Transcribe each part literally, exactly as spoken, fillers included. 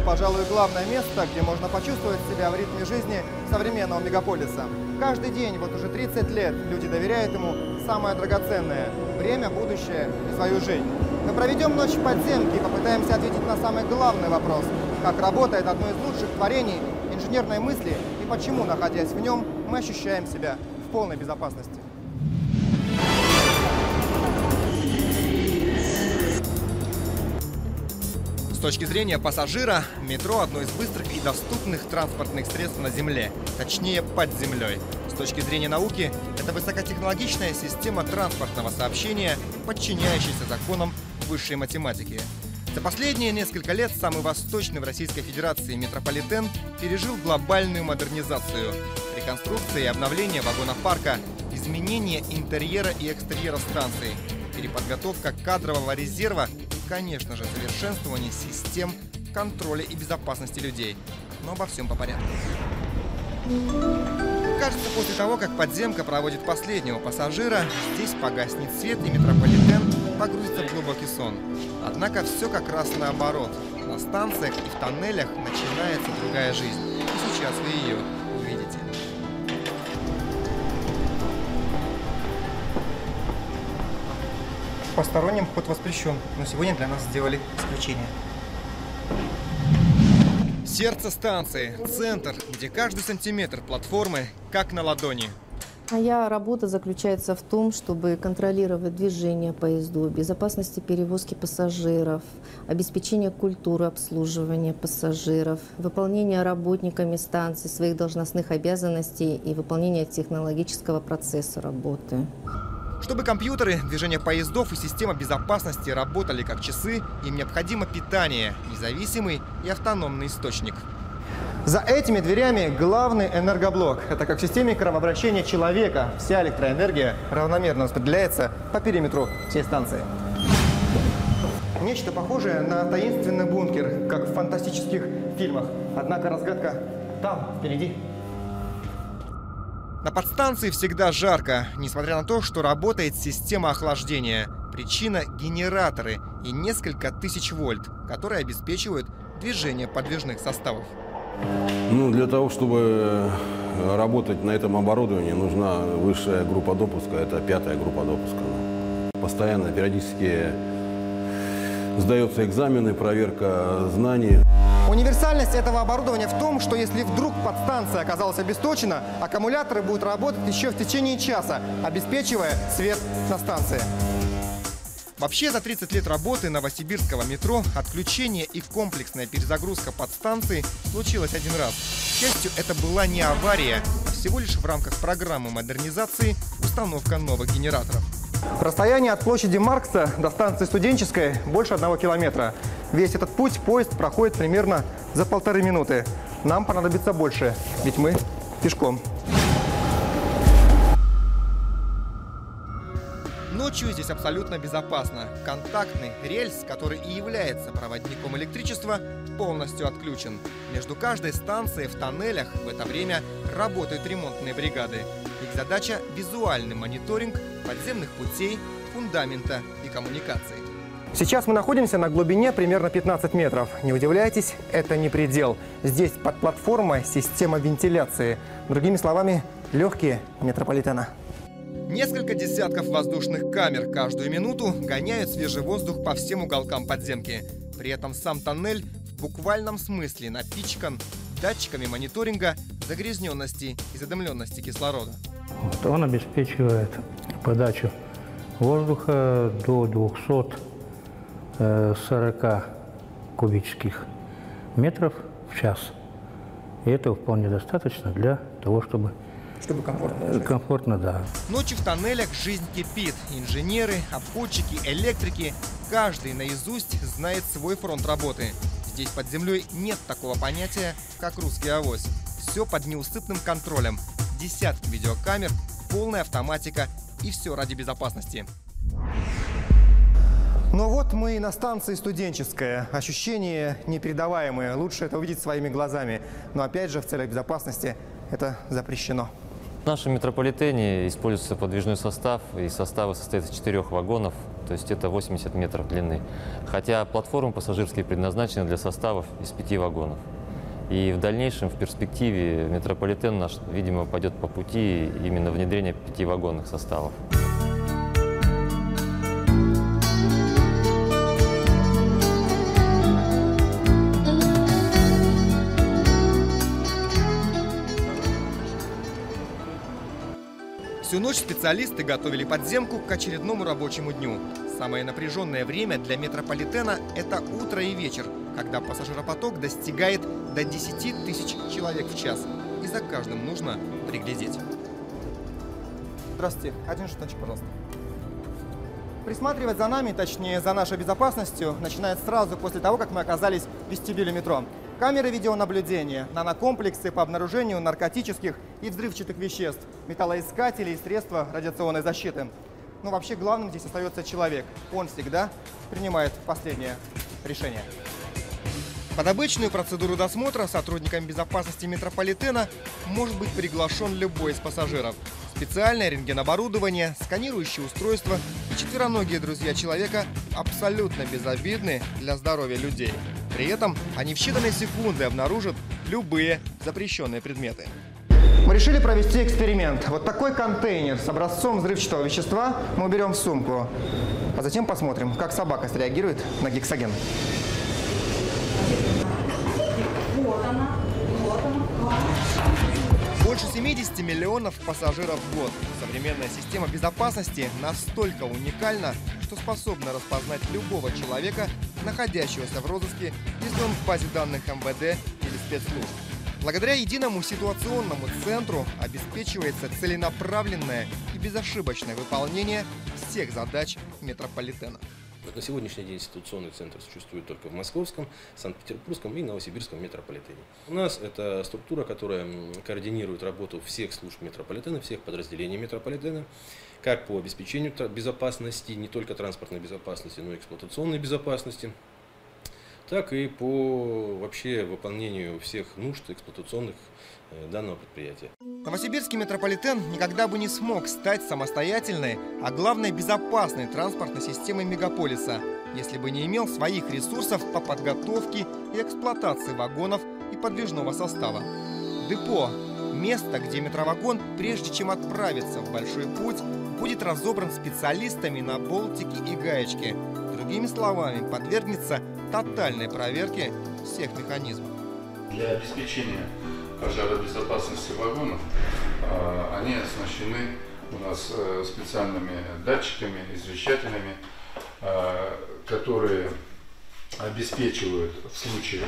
пожалуй, главное место, где можно почувствовать себя в ритме жизни современного мегаполиса. Каждый день, вот уже тридцать лет, люди доверяют ему самое драгоценное – время, будущее и свою жизнь. Мы проведем ночь в подземке и попытаемся ответить на самый главный вопрос – как работает одно из лучших творений инженерной мысли и почему, находясь в нем, мы ощущаем себя в полной безопасности. С точки зрения пассажира, метро – одно из быстрых и доступных транспортных средств на Земле, точнее под землей. С точки зрения науки, это высокотехнологичная система транспортного сообщения, подчиняющаяся законам высшей математики. За последние несколько лет самый восточный в Российской Федерации метрополитен пережил глобальную модернизацию. Реконструкция и обновление вагонопарка, изменение интерьера и экстерьера станций, переподготовка кадрового резерва, конечно же, совершенствование систем контроля и безопасности людей. Но обо всем по порядку. Кажется, после того, как подземка проводит последнего пассажира, здесь погаснет свет и метрополитен погрузится в глубокий сон. Однако все как раз наоборот. На станциях и в тоннелях начинается другая жизнь. И сейчас вы ее увидите. Посторонним вход воспрещен, но сегодня для нас сделали исключение. Сердце станции, центр, где каждый сантиметр платформы как на ладони. Моя работа заключается в том, чтобы контролировать движение поездов, безопасности перевозки пассажиров, обеспечение культуры обслуживания пассажиров, выполнение работниками станции своих должностных обязанностей и выполнение технологического процесса работы. Чтобы компьютеры, движение поездов и система безопасности работали как часы, им необходимо питание, независимый и автономный источник. За этими дверями главный энергоблок. Это как в системе кровообращения человека. Вся электроэнергия равномерно распределяется по периметру всей станции. Нечто похожее на таинственный бункер, как в фантастических фильмах. Однако разгадка там, впереди. На подстанции всегда жарко, несмотря на то, что работает система охлаждения. Причина – генераторы и несколько тысяч вольт, которые обеспечивают движение подвижных составов. Ну, для того, чтобы работать на этом оборудовании, нужна высшая группа допуска, это пятая группа допуска. Постоянно, периодически сдаются экзамены, проверка знаний. Универсальность этого оборудования в том, что если вдруг подстанция оказалась обесточена, аккумуляторы будут работать еще в течение часа, обеспечивая свет на станции. Вообще, за тридцать лет работы новосибирского метро отключение и комплексная перезагрузка подстанции случилось один раз. К счастью, это была не авария, а всего лишь в рамках программы модернизации установка новых генераторов. Расстояние от площади Маркса до станции Студенческая больше одного километра. Весь этот путь поезд проходит примерно за полторы минуты. Нам понадобится больше, ведь мы пешком. Ночью здесь абсолютно безопасно. Контактный рельс, который и является проводником электричества, полностью отключен. Между каждой станцией в тоннелях в это время работают ремонтные бригады. Их задача – визуальный мониторинг подземных путей, фундамента и коммуникаций. Сейчас мы находимся на глубине примерно пятнадцать метров. Не удивляйтесь, это не предел. Здесь под платформой система вентиляции. Другими словами, легкие метрополитена. Несколько десятков воздушных камер каждую минуту гоняют свежий воздух по всем уголкам подземки. При этом сам тоннель в буквальном смысле напичкан датчиками мониторинга загрязненности и задымленности кислорода. Вот он обеспечивает подачу воздуха до двухсот сорока кубических метров в час. И этого вполне достаточно для того, чтобы Чтобы комфортно. Комфортно, да. Ночью в тоннелях жизнь кипит. Инженеры, обходчики, электрики. Каждый наизусть знает свой фронт работы. Здесь под землей нет такого понятия, как русский авось. Все под неусыпным контролем. Десятки видеокамер, полная автоматика и все ради безопасности. Ну вот мы и на станции Студенческая. Ощущения непередаваемые. Лучше это увидеть своими глазами. Но опять же, в целях безопасности это запрещено. В нашем метрополитене используется подвижной состав, и составы состоят из четырех вагонов. то есть это восемьдесят метров длины. Хотя платформы пассажирские предназначены для составов из пяти вагонов. И в дальнейшем, в перспективе, метрополитен наш, видимо, пойдет по пути именно внедрения пятивагонных составов. Всю ночь специалисты готовили подземку к очередному рабочему дню. Самое напряженное время для метрополитена – это утро и вечер, когда пассажиропоток достигает до десяти тысяч человек в час. И за каждым нужно приглядеть. Здравствуйте. Один шуточек, пожалуйста. Присматривать за нами, точнее, за нашей безопасностью, начинает сразу после того, как мы оказались в вестибюле метро. Камеры видеонаблюдения, нанокомплексы по обнаружению наркотических и взрывчатых веществ, металлоискатели и средства радиационной защиты. Но вообще главным здесь остается человек. Он всегда принимает последнее решение. Под обычную процедуру досмотра сотрудникам безопасности метрополитена может быть приглашен любой из пассажиров. Специальное рентгеноборудование, сканирующее устройство и четвероногие друзья человека абсолютно безобидны для здоровья людей. При этом они в считанные секунды обнаружат любые запрещенные предметы. Мы решили провести эксперимент. Вот такой контейнер с образцом взрывчатого вещества мы уберем в сумку. А затем посмотрим, как собака среагирует на гексоген. Вот она, вот она. Больше семидесяти миллионов пассажиров в год. Современная система безопасности настолько уникальна, что способна распознать любого человека, находящегося в розыске, если он в базе данных эм вэ дэ или спецслужб. Благодаря единому ситуационному центру обеспечивается целенаправленное и безошибочное выполнение всех задач метрополитена. На сегодняшний день ситуационный центр существует только в Московском, Санкт-Петербургском и Новосибирском метрополитене. У нас это структура, которая координирует работу всех служб метрополитена, всех подразделений метрополитена, как по обеспечению безопасности, не только транспортной безопасности, но и эксплуатационной безопасности, так и по вообще выполнению всех нужд эксплуатационных данного предприятия. Новосибирский метрополитен никогда бы не смог стать самостоятельной, а главное безопасной транспортной системой мегаполиса, если бы не имел своих ресурсов по подготовке и эксплуатации вагонов и подвижного состава. Депо – место, где метровагон, прежде чем отправиться в большой путь, будет разобран специалистами на болтики и гаечки. Другими словами, подвергнется тотальной проверке всех механизмов. Для обеспечения пожаробезопасности вагонов э, они оснащены у нас э, специальными датчиками, извещателями, э, которые обеспечивают в случае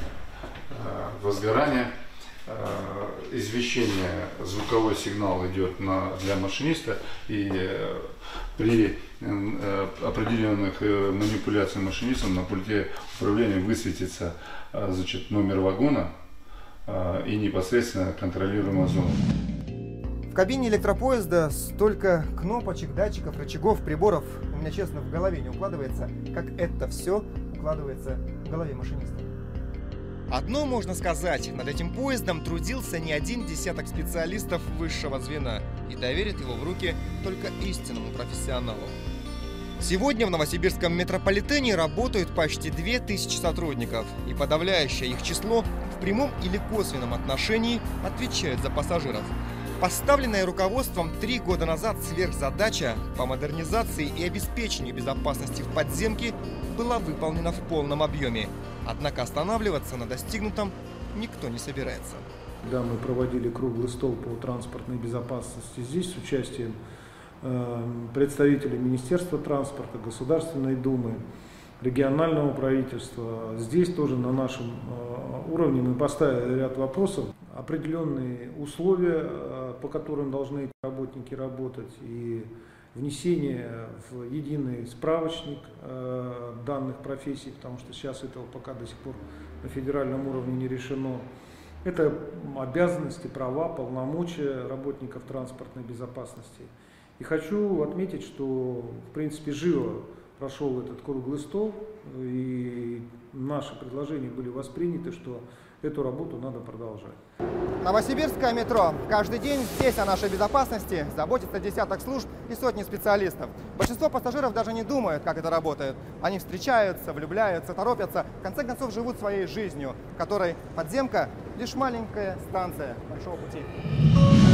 э, возгорания э, извещение, звуковой сигнал идет на, для машиниста, и э, при э, определенных э, манипуляциях машинистом на пульте управления высветится э, значит, номер вагона и непосредственно контролируемая зона. В кабине электропоезда столько кнопочек, датчиков, рычагов, приборов. У меня, честно, в голове не укладывается, как это все укладывается в голове машиниста. Одно можно сказать, над этим поездом трудился не один десяток специалистов высшего звена, и доверит его в руки только истинному профессионалу. Сегодня в Новосибирском метрополитене работают почти две тысячи сотрудников, и подавляющее их число в прямом или косвенном отношении отвечает за пассажиров. Поставленная руководством три года назад сверхзадача по модернизации и обеспечению безопасности в подземке была выполнена в полном объеме. Однако останавливаться на достигнутом никто не собирается. Когда мы проводили круглый стол по транспортной безопасности здесь с участием представителей Министерства транспорта, Государственной Думы, регионального правительства. Здесь тоже на нашем уровне мы поставили ряд вопросов, определенные условия, по которым должны эти работники работать, и внесение в единый справочник данных профессий, потому что сейчас этого пока до сих пор на федеральном уровне не решено. Это обязанности, права, полномочия работников транспортной безопасности. И хочу отметить, что, в принципе, живо прошел этот круглый стол, и наши предложения были восприняты, что эту работу надо продолжать. Новосибирское метро. Каждый день здесь о нашей безопасности заботится десяток служб и сотни специалистов. Большинство пассажиров даже не думают, как это работает. Они встречаются, влюбляются, торопятся, в конце концов живут своей жизнью, в которой подземка — лишь маленькая станция большого пути.